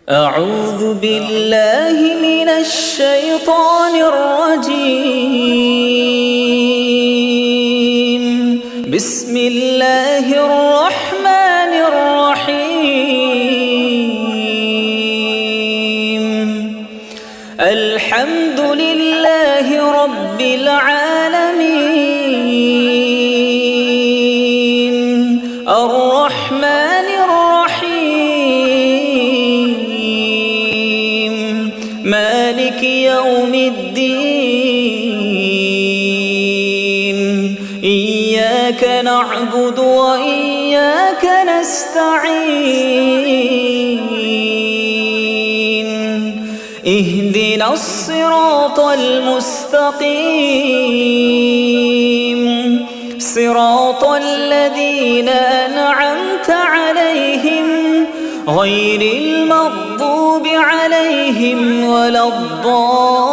أعوذ بالله من الشيطان الرجيم. بسم الله الرحمن الرحيم. الحمد لله رب العالمين الرحمن الرحيم مالك يوم الدين. إياك نعبد وإياك نستعين. اهدنا الصراط المستقيم صراط الذين أنعمت عليهم غير المغضوب عليهم ولا الضالين.